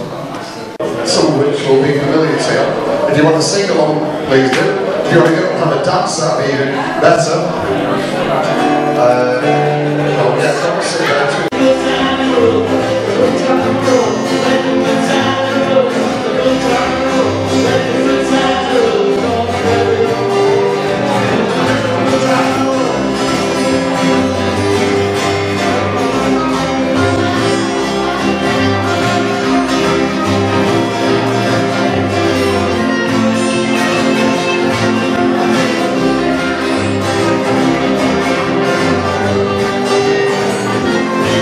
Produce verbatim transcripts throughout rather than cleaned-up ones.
Some of which will be familiar to you. If you want to sing along, please do. If you want to go and have a dance, that'd be even better. Uh, well, yeah, come and sing that. Thank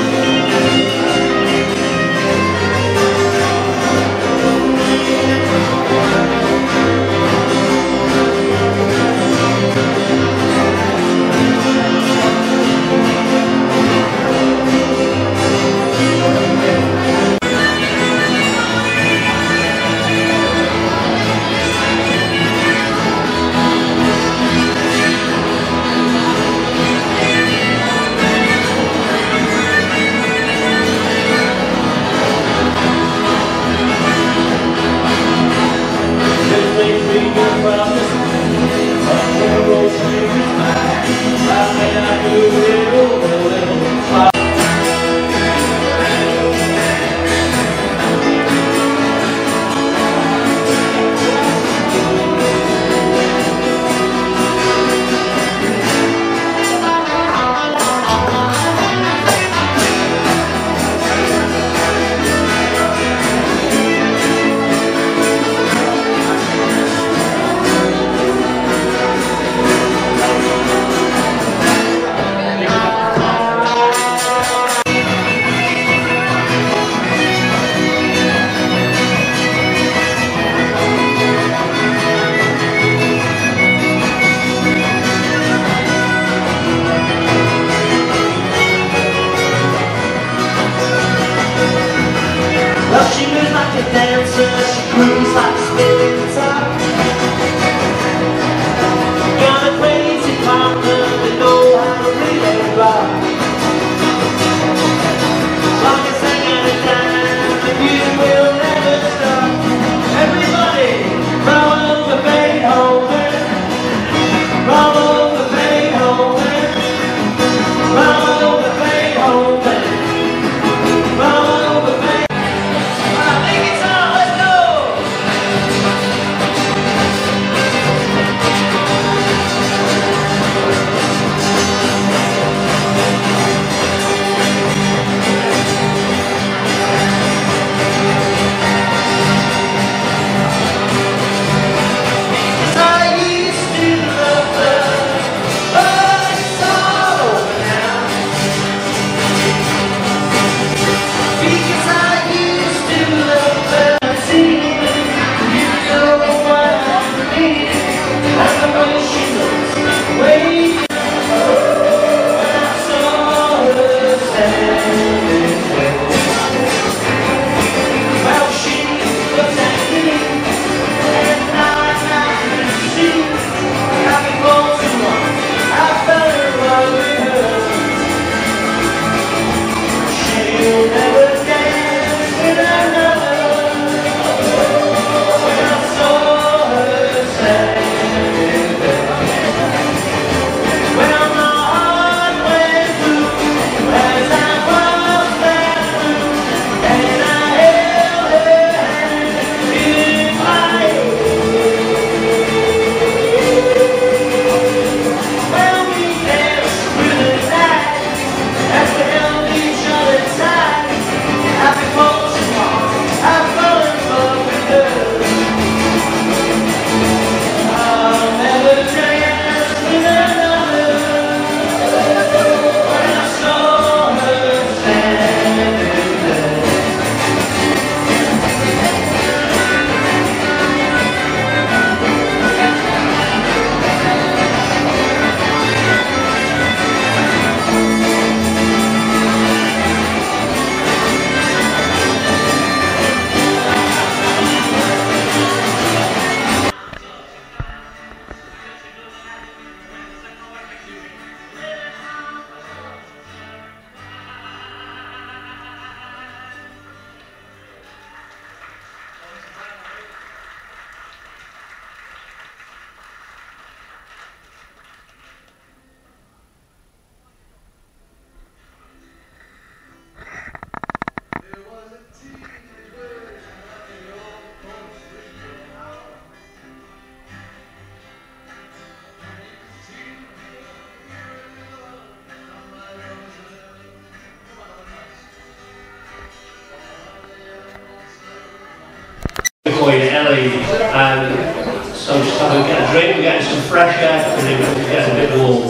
for you, Ellie. Um, so just have a, get a drink, we're getting some fresh air, and then we're getting a bit warm.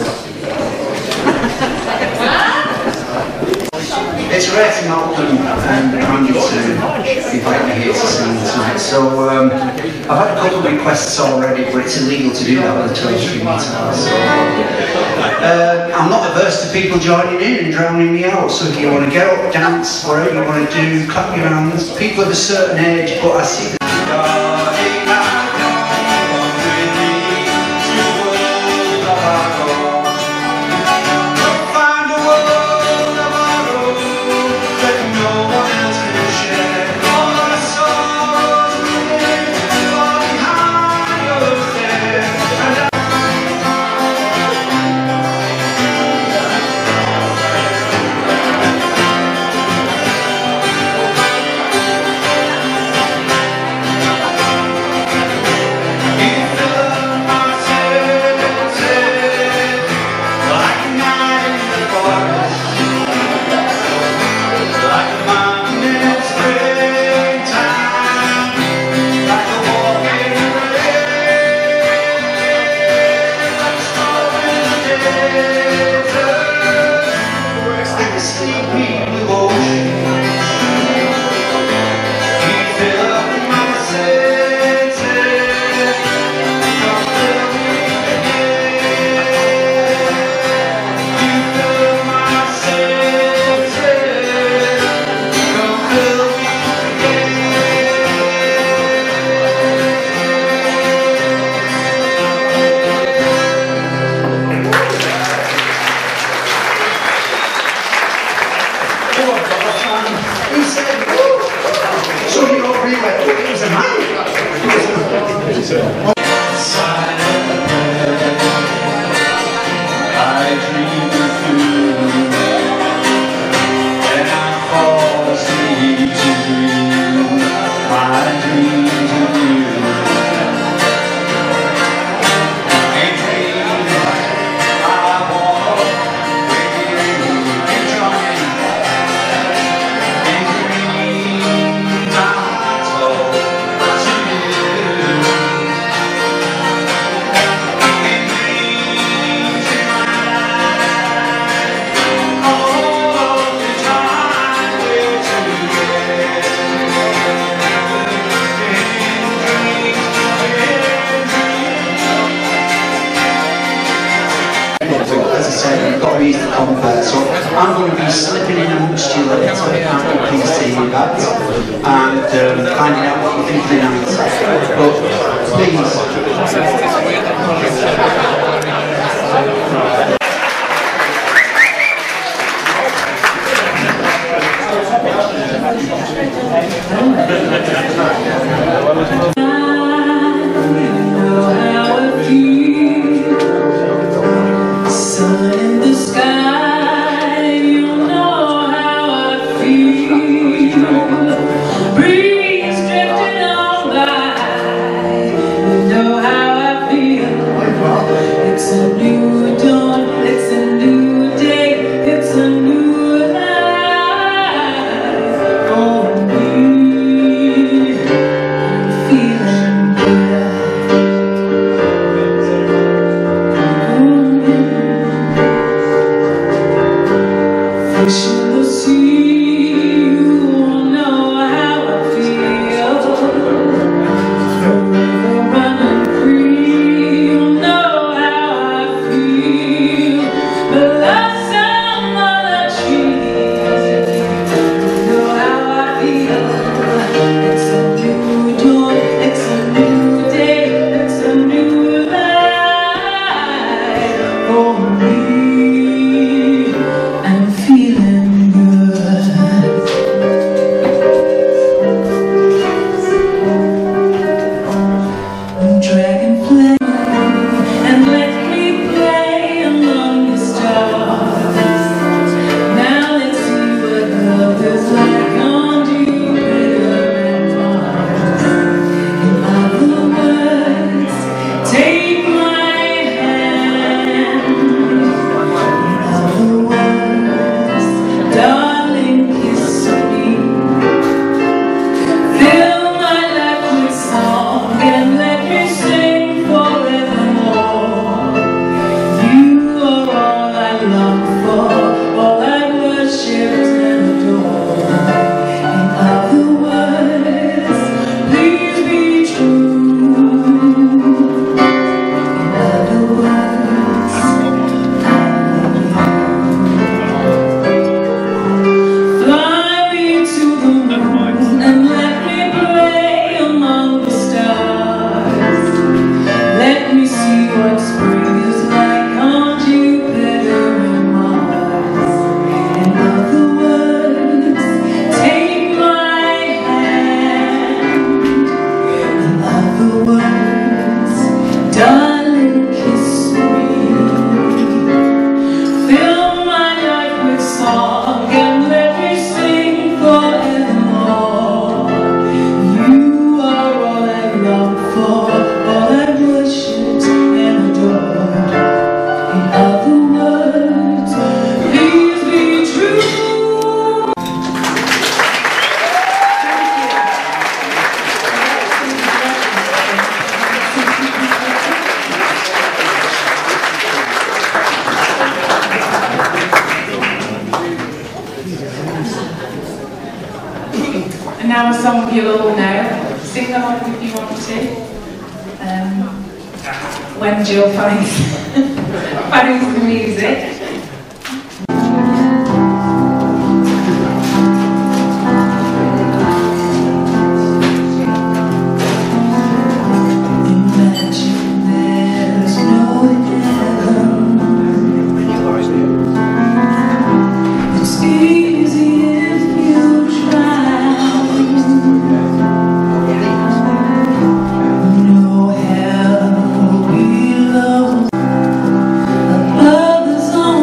It's rare to Malcolm and Andy to invite me here to sing tonight, so um, I've had a couple of requests already, but it's illegal to do that with a two-string guitar. So, uh, I'm not averse to people joining in and drowning me out, so if you want to get up, dance, whatever you want to do, clap your hands. People of a certain age, but I see the so I'm going to be slipping in amongst you later after please seeing that and um, finding out what you think of the night. But please. It's a new dawn. sing along if you want to. Um, when Jill finds, finds the music. Love is on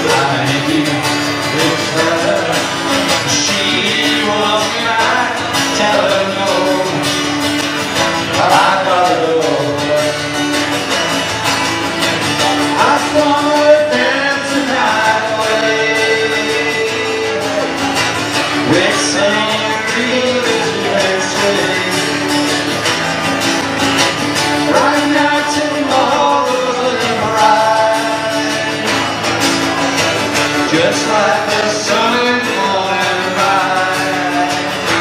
Just like the sun in the morning light,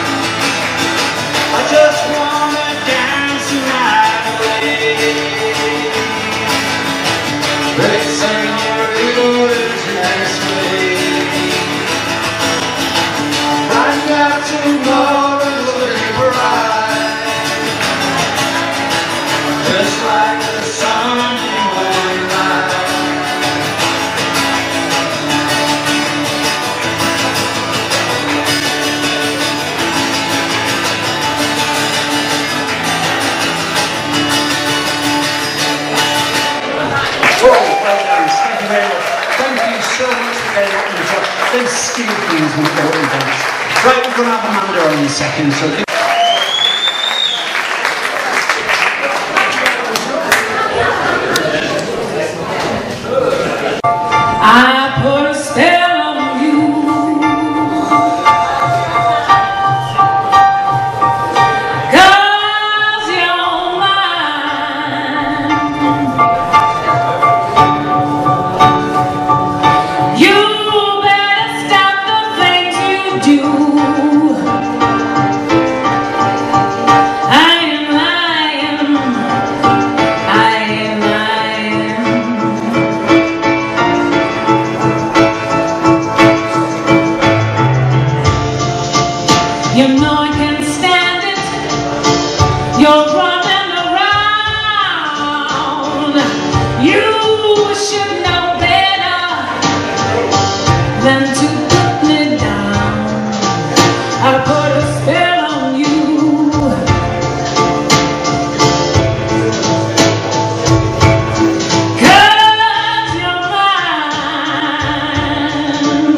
I just wanna dance the night away. Great señorita is next way. Right now tomorrow's looking bright, just like the sun in the morning light. Those steel things won't go in dance. Right, we're going to have Amanda on in a second. So I put a spell on you. Cause you're mine. You You know I can't stand it. You're running around. You should know better than to put me down. I put a spell on you. Cause you're mine.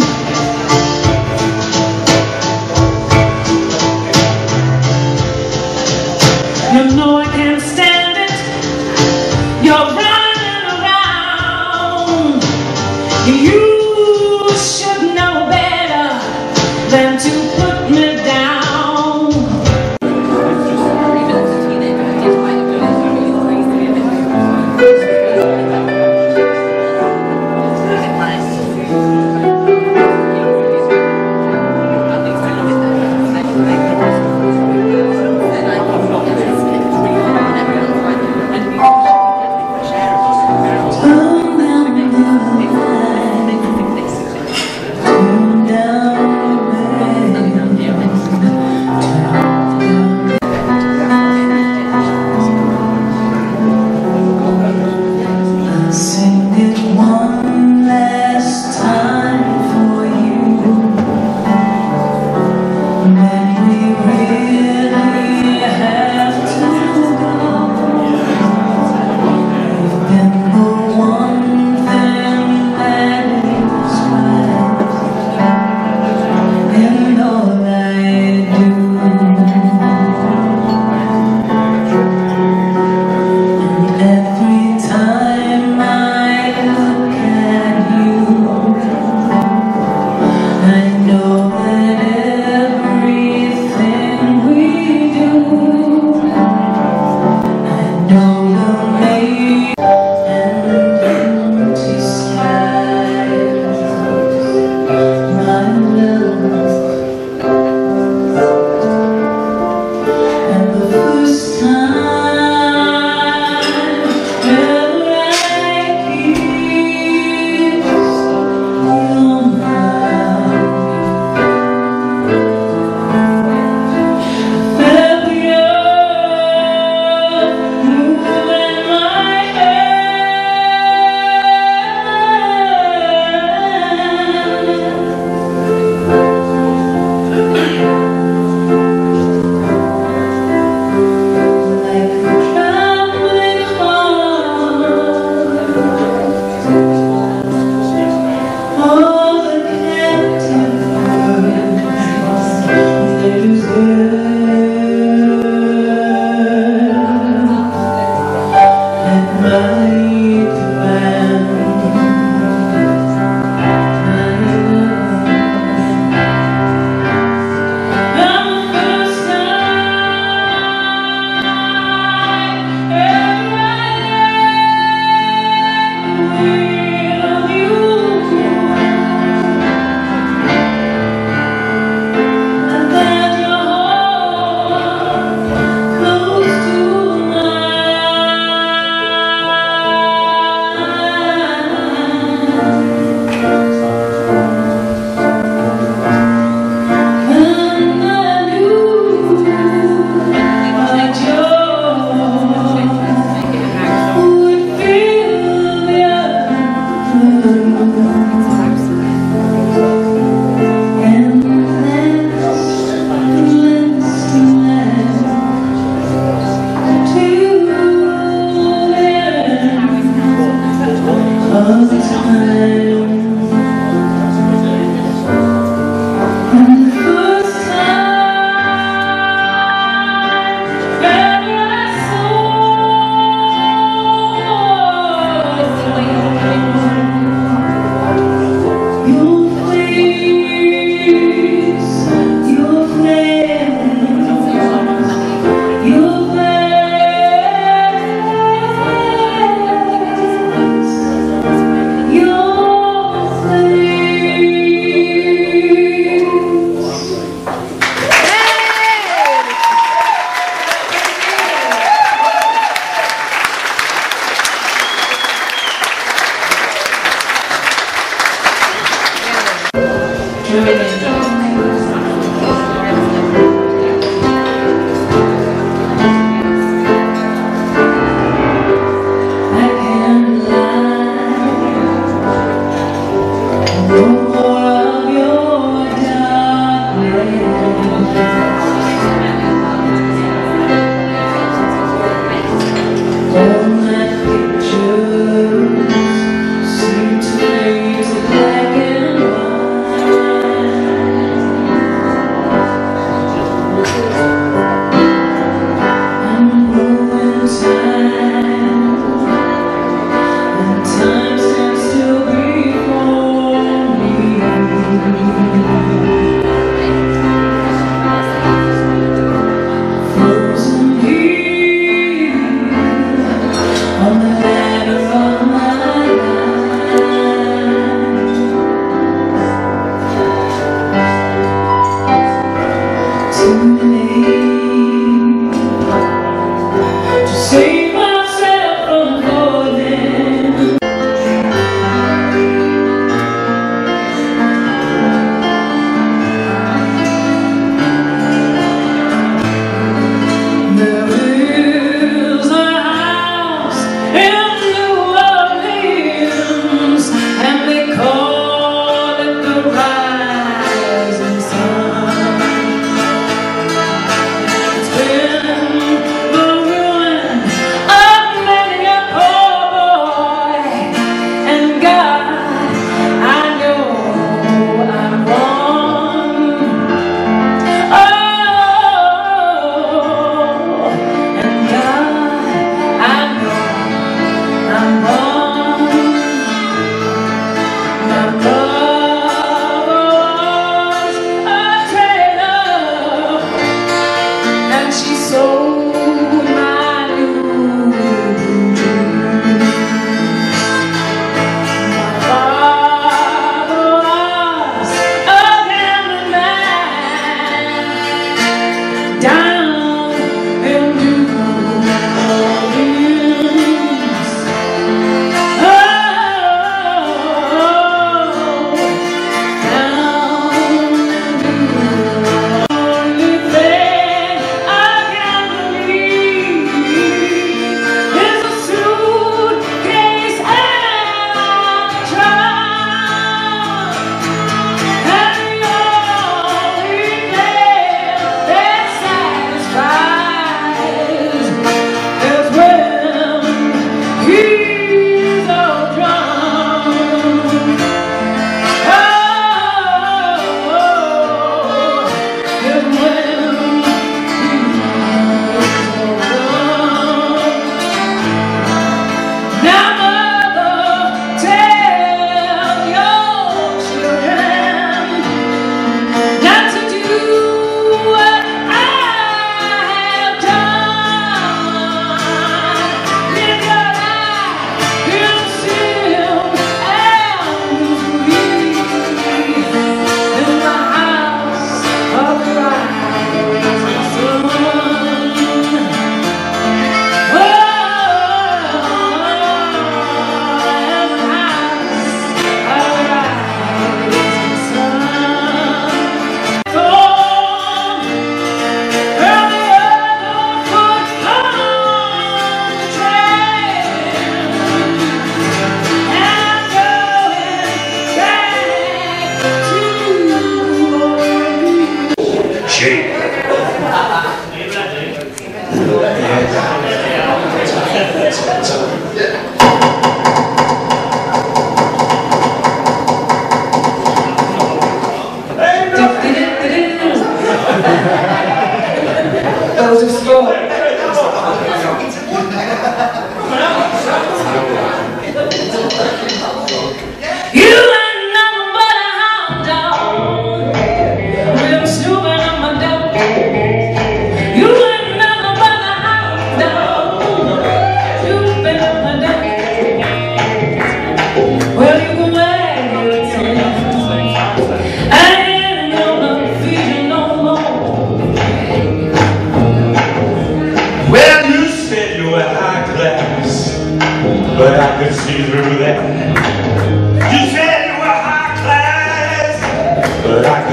You know I can't stand it. You're running around. You should know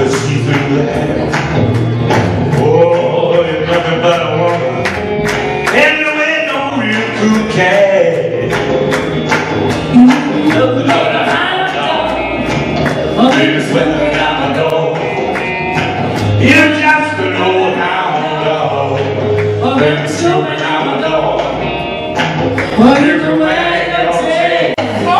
could see through that. Oh, you're nothing but a woman, and the way no real cool cat. Nothing but a hound dog, baby sweating down my door. You're just an old hound dog, baby sweating down my door. What you can make your tail?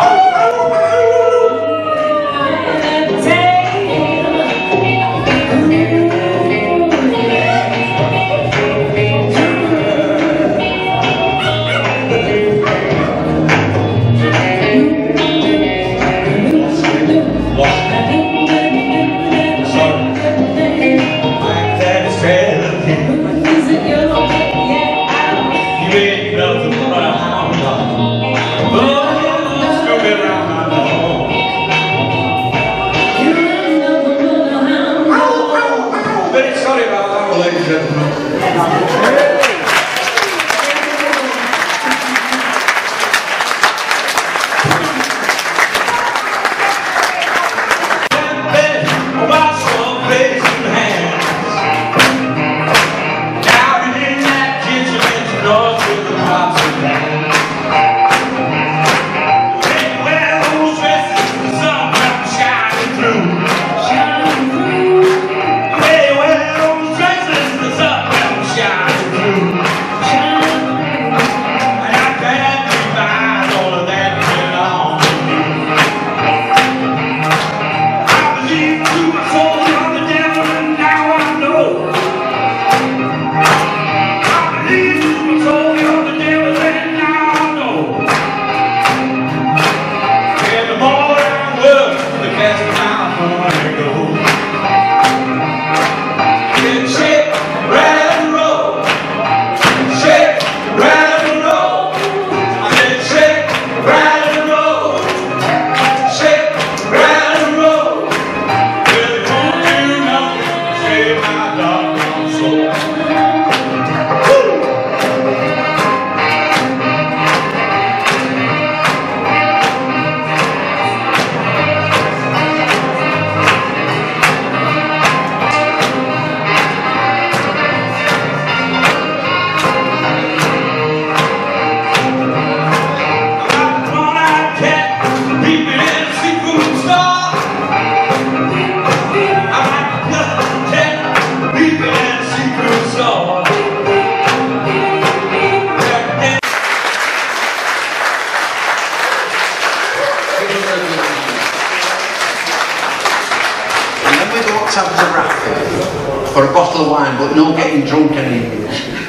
For a bottle of wine, but no getting drunk anymore.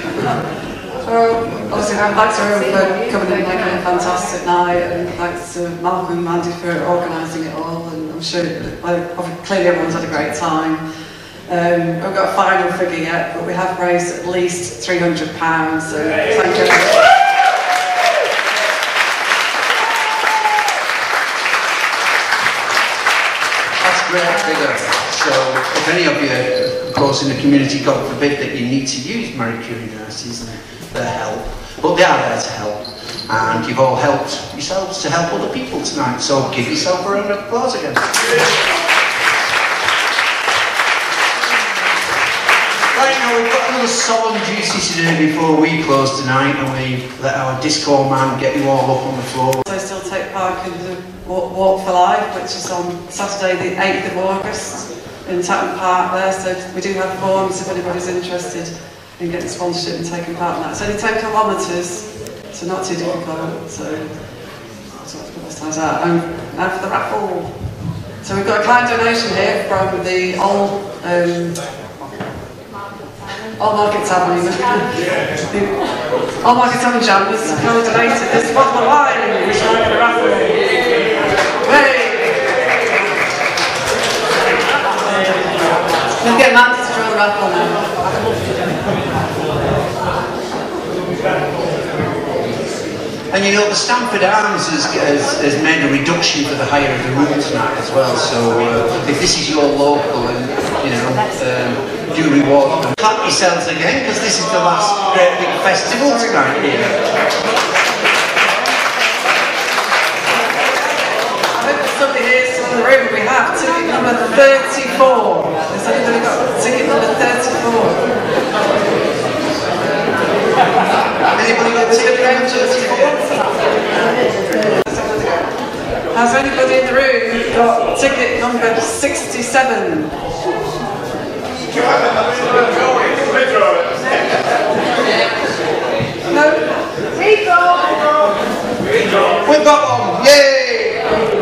So, obviously, I'd like to everyone for coming in and making a fantastic night, and thanks to Malcolm and Mandy for organising it all, and I'm sure, well, clearly everyone's had a great time. Um, we've got a final figure yet, but we have raised at least three hundred pounds, so thank you. That's a great figure. So, if any of you, of course, in the community, God forbid that you need to use Marie Curie nurses and their help, but they are there to help, and you've all helped yourselves to help other people tonight, so give yourself a round of applause again. Right, now we've got another solemn duty to do before we close tonight, and we let our disco man get you all up on the floor. I still take part in the Walk, Walk for Life, which is on Saturday the eighth of August. In Tatton Park there, so we do have forms if anybody's interested in getting sponsorship and taking part in that. It's only ten kilometres, so not too difficult, so that's what the best times out. And now for the raffle. So we've got a kind donation here from the old um, Old Market Tavern. Old Market Tavern Jambers have donated this bottle of wine, which we're going to raffle. Hey! We'll get Mandy to draw the raffle now. And you know, the Stamford Arms has, has, has made a reduction for the hire of the room tonight as well, so uh, if this is your local, and you know, um, do reward them. Clap yourselves again, because this is the last great big festival tonight here. I hope there's somebody here, so the room, we have ticket number thirty-four. Has anybody got ticket number thirty-four? Anybody got ticket number thirty-four? Has anybody in the room got ticket number sixty-seven? No? We've got one! Yay!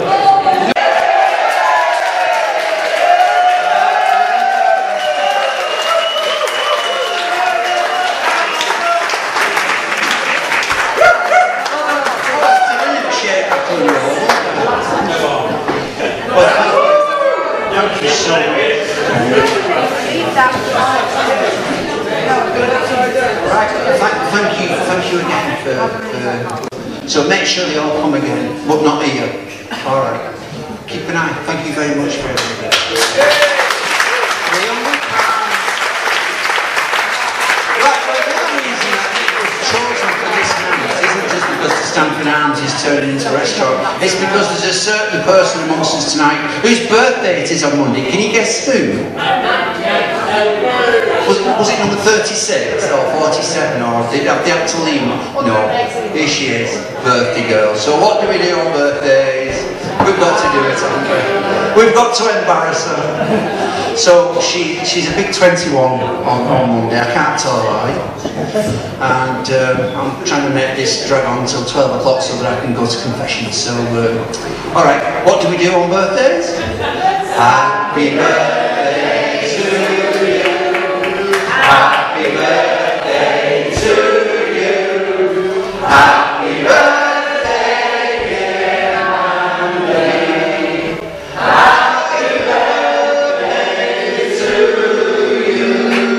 Right, thank, thank you, thank you again for, for, so make sure they all come again, but not here. Alright, keep an eye, thank you very much for everything. Right, well, the other reason I think we've chosen for this night isn't just because the Stamford Arms is turning into a restaurant, it's because there's a certain person amongst us tonight whose birthday it is on Monday. Can you guess who? Was, was it number thirty-six or forty-seven, or did they have to leave? No, here she is, birthday girl. So what do we do on birthdays? We've got to do it, haven't we? We've got to embarrass her. So she, she's a big twenty-one on, on Monday, I can't tell her why. And um, I'm trying to make this drag on until twelve o'clock so that I can go to confession. So, uh, alright, what do we do on birthdays? Happy birthday to you. Happy birthday to you. Happy birthday, dear Andy. Happy birthday to you.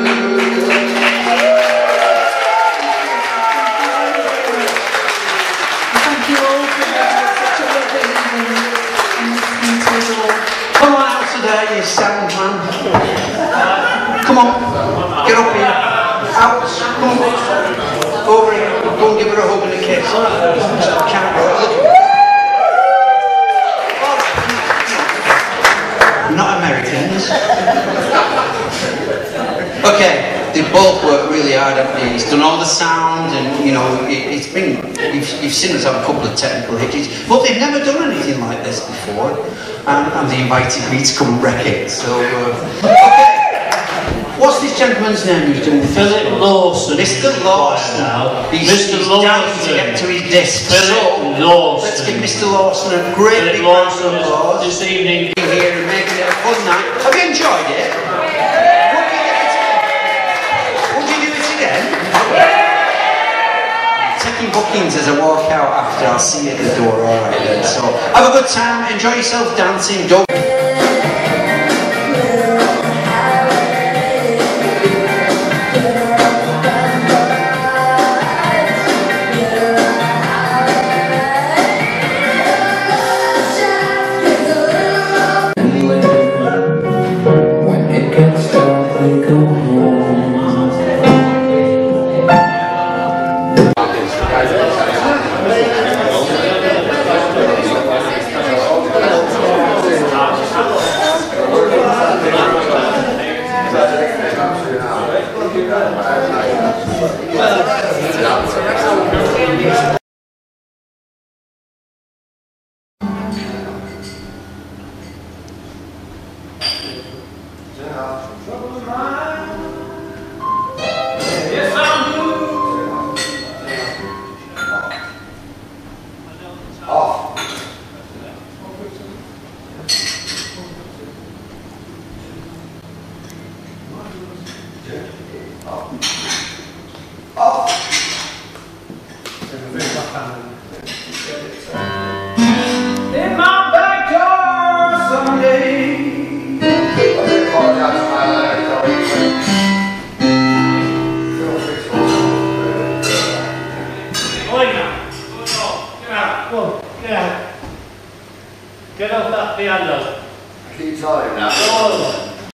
Thank you all for such a lovely evening and listening to us all. Come on out today, you sound man. Come on. Get up here. Out. Come on. Over here. Go and give her a hug and a kiss. Can't go. Look. Not Americans. Okay. They both worked really hard at it. He's done all the sound, and you know, it, it's been. You've, you've seen us have a couple of technical hitches, but they've never done anything like this before, and, and they invited me to come wreck it. So, uh, okay. What's this gentleman's name who's doing this? Philip Lawson. Mister Lawson. He's, Mister Mister Lawson. Lawson. To get to his desk. Philip so, Lawson. Let's give Mister Lawson a great Philip big round of Lawson applause. this evening. Being here and making it a fun night. Have you enjoyed it? Would you do it again? Would you do it again? Taking bookings as I walk out after. I'll see you at the door. All right then. So have a good time. Enjoy yourself dancing. Don't Get off that piano. Keep trying now. Oh.